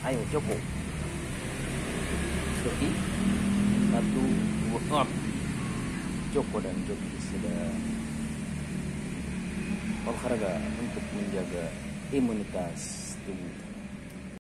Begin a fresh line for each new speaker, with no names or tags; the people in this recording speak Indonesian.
Ayo Joko. Joki. Satu, dua, Joko dan Joki sudah olahraga untuk menjaga imunitas tubuh.